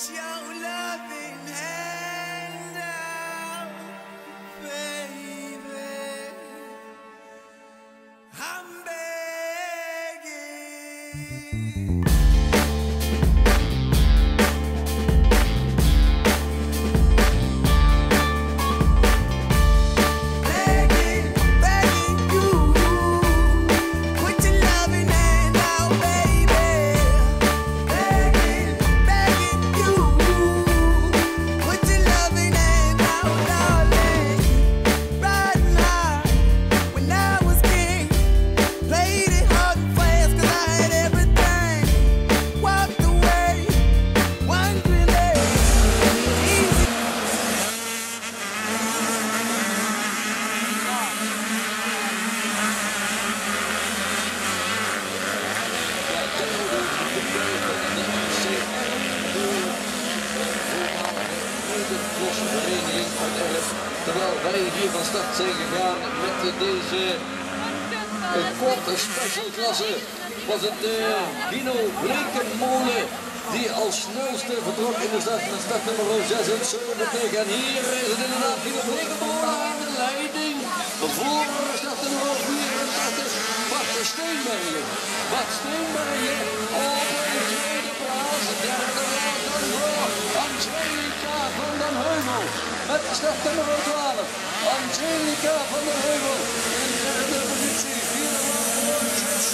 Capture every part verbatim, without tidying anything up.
Terwijl wij hier van start zijn gegaan met deze korte specialklasse, was het uh, Dino Blekenmolen die als snelste vertrok in de start met startnummer zesenzeventig. En hier is het inderdaad Dino Blekenmolen aan de leiding. Voor startnummer vierentachtig, Bart Steenbergen. Bart Steenbergen op een tweede plaats. Derde plaats dan voor Angelica van den Heuvel. Met startnummer twaalf, Angelica van den Heuvel in de derde positie. Vierde plaats.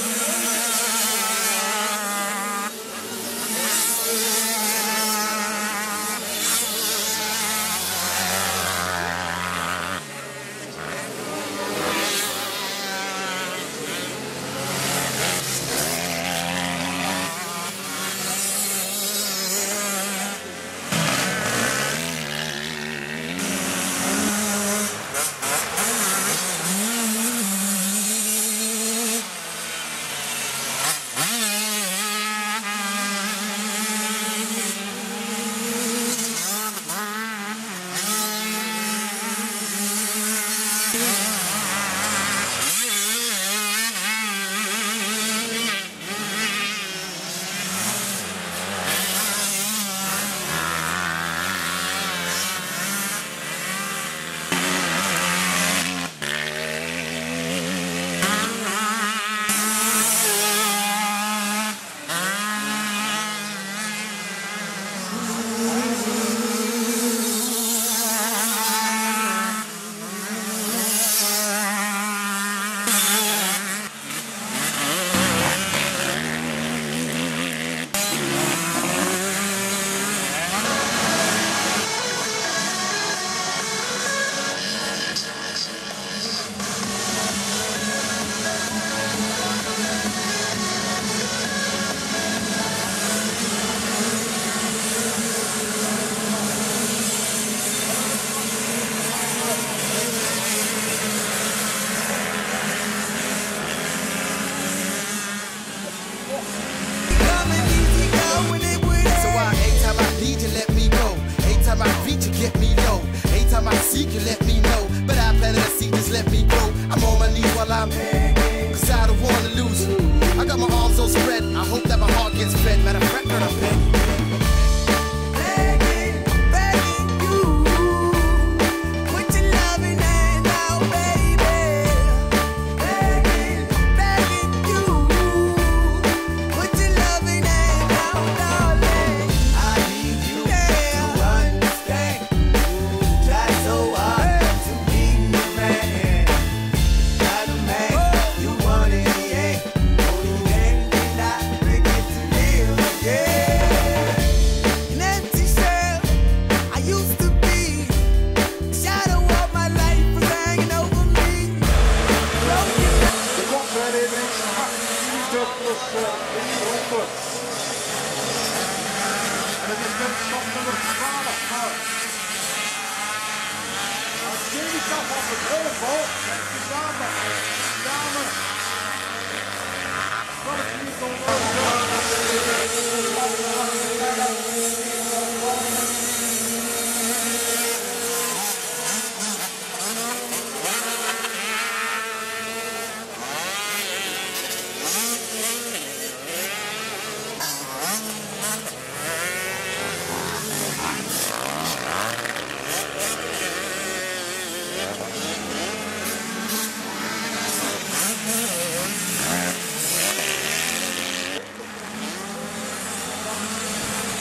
seek you, let me know. But I planted a seed, just let me go. I'm on my knees while I'm begging, cause I don't wanna lose you. I got my arms all spread, I hope that my heart gets fed. Matter of fact, girl, I'm begging.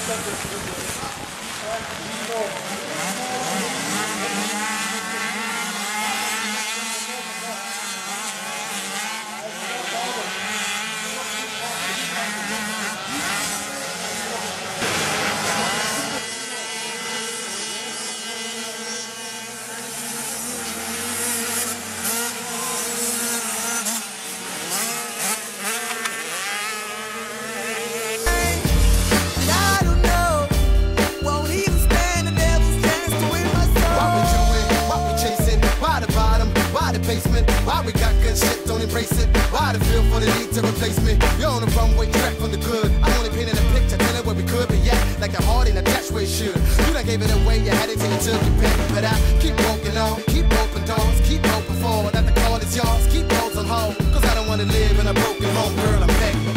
Why we got good shit, don't embrace it. Why the feel for the need to replace me? You're on the runway, track from the good. I'm only painting a picture, telling where we could be at. Like the heart ain't attached where it should. You done gave it away, you had it till you took your pick. But I keep walking on, keep open doors, keep open forward. That the call is yours, keep those on hold. Cause I don't wanna live in a broken home, girl, I'm begging.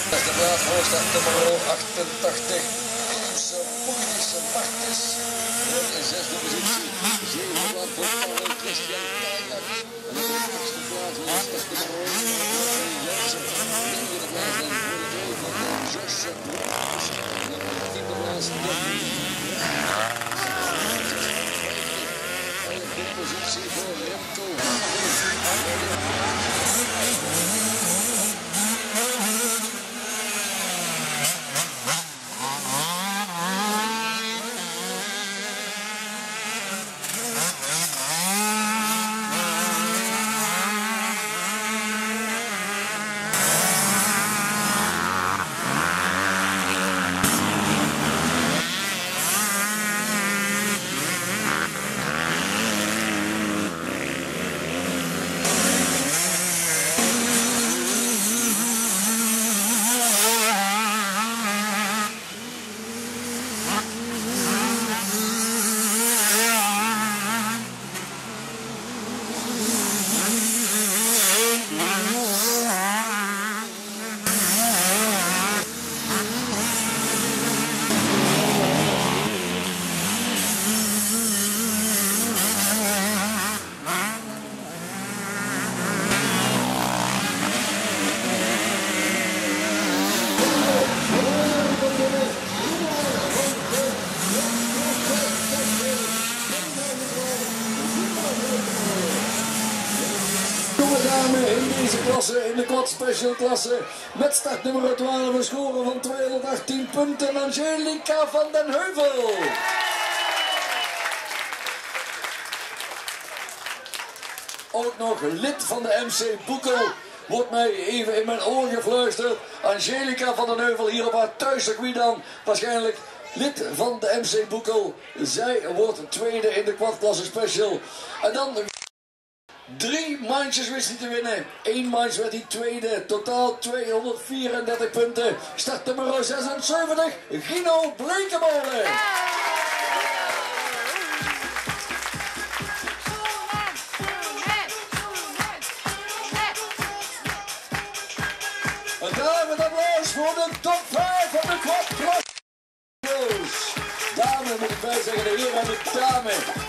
Dat is de plaats voor start nummer achtentachtig. Onze Boekische Martens. In zesde positie. Zevende plaats voor Paul Christian Tyler. En de achtste plaats voor start nummer Jansen. Negende plaats dan voor de twee van Josse Broekers. En de tiende plaats de positie voor Remco. In deze klasse, in de quad special klasse, met startnummer twaalf, een score van tweehonderdachttien punten, Angelica van den Heuvel. Ook nog lid van de M C Boekel, wordt mij even in mijn oor gefluisterd. Angelica van den Heuvel hier op haar thuiscircuit dan, waarschijnlijk lid van de M C Boekel. Zij wordt tweede in de quadklasse special. En dan drie mandjes wist hij te winnen. Eén mandje werd hij tweede. Totaal tweehonderdvierendertig punten. Start nummer zesenzeventig. Gino Blekemolen. Een dames applaus voor de top vijf van de quad. Dame moet ik bij zeggen, de heer en de dame.